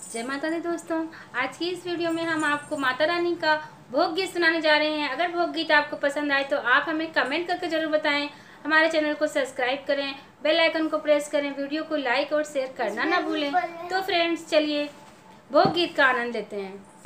जय माता दी दोस्तों। आज की इस वीडियो में हम आपको माता रानी का भोग गीत सुनाने जा रहे हैं। अगर भोग गीत आपको पसंद आए तो आप हमें कमेंट करके जरूर बताएं। हमारे चैनल को सब्सक्राइब करें, बेल आइकन को प्रेस करें, वीडियो को लाइक और शेयर करना ना भूलें। तो फ्रेंड्स चलिए भोग गीत का आनंद लेते हैं।